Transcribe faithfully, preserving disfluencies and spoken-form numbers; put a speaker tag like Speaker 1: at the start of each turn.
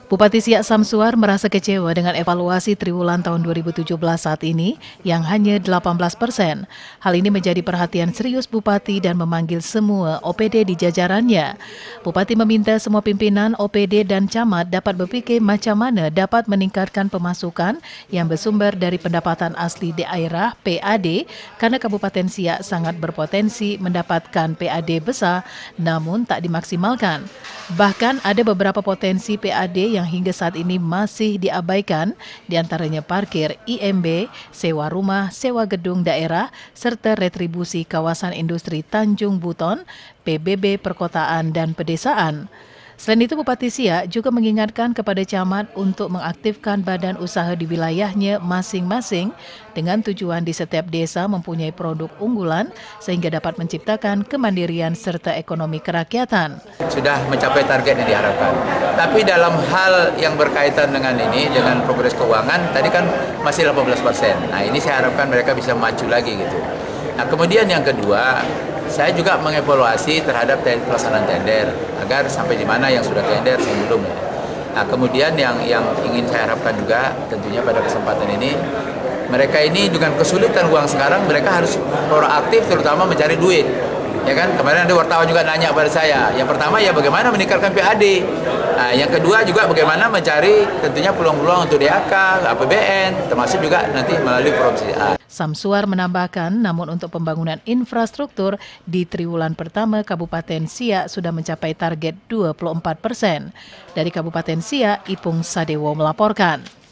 Speaker 1: Bupati Siak Samsuar merasa kecewa dengan evaluasi triwulan tahun dua ribu tujuh belas saat ini yang hanya delapan belas persen. Hal ini menjadi perhatian serius Bupati dan memanggil semua O P D di jajarannya. Bupati meminta semua pimpinan O P D dan camat dapat berpikir macam mana dapat meningkatkan pemasukan yang bersumber dari pendapatan asli daerah P A D karena Kabupaten Siak sangat berpotensi mendapatkan P A D besar namun tak dimaksimalkan. Bahkan ada beberapa potensi P A D yang hingga saat ini masih diabaikan, diantaranya parkir I M B, sewa rumah, sewa gedung daerah, serta retribusi kawasan industri Tanjung Buton, P B B perkotaan dan pedesaan. Selain itu, Bupati Siak juga mengingatkan kepada camat untuk mengaktifkan badan usaha di wilayahnya masing-masing dengan tujuan di setiap desa mempunyai produk unggulan sehingga dapat menciptakan kemandirian serta ekonomi kerakyatan.
Speaker 2: Sudah mencapai target yang diharapkan. Tapi dalam hal yang berkaitan dengan ini, dengan progres keuangan, tadi kan masih delapan belas persen. Nah, ini saya harapkan mereka bisa maju lagi gitu. Nah, kemudian yang kedua, saya juga mengevaluasi terhadap pelaksanaan tender agar sampai di mana yang sudah tender sebelum. Nah, kemudian yang yang ingin saya harapkan juga tentunya pada kesempatan ini, mereka ini dengan kesulitan uang sekarang, mereka harus proaktif terutama mencari duit. Ya kan, kemarin ada wartawan juga nanya pada saya. Yang pertama ya bagaimana meningkatkan P A D. Nah, yang kedua juga bagaimana mencari tentunya peluang-peluang untuk D A K, A P B N, termasuk juga nanti melalui provinsi A.
Speaker 1: Samsuar menambahkan, namun untuk pembangunan infrastruktur di triwulan pertama Kabupaten Siak sudah mencapai target dua puluh empat persen. Dari Kabupaten Siak, Ipung Sadewo melaporkan.